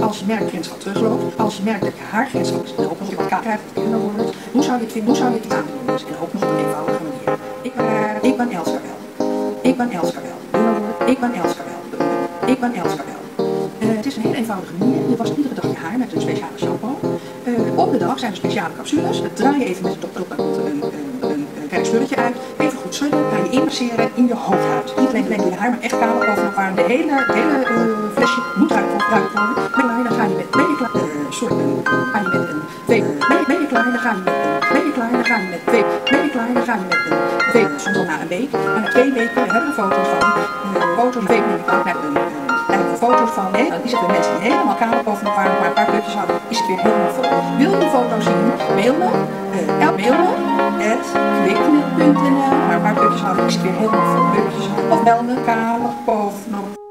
Als je merkgrensschap terugloopt, als je merkt dat je haargrensschap is, en ook nog wat krijgt dat wordt, hoe zou je het vinden? Hoe zou je het aandoen? Dus en ook nog op een eenvoudige manier. Ik ben Elska wel. Ik ben Elska wel. Ik ben Elska wel. Ik ben Elska wel. Het is een heel eenvoudige manier. Je wast iedere dag je haar met een speciale shampoo. Op de dag zijn er speciale capsules. Dat draai je even met de dokter op, dan komt er een klein spulletje uit. Even goed schudden, ga je inmasseren in je hoofdhuid. Niet alleen door je haar, maar echt kaal over elkaar. De hele flesje moet eruit gebruikt worden. Dan ga je met, ben je klaar? Dan ga je met soms al na een week. Maar na 2 weken hebben we foto's van. Foto's van, dan is het weer mensen die helemaal kaal over elkaar, maar een paar plukjes hadden, is het weer helemaal vol. Wil je een foto zien? Mail me, @kwiknet.nl, maar een paar plukjes hadden, is het weer helemaal vol plukjes. Of bel me, kaal, bovenop.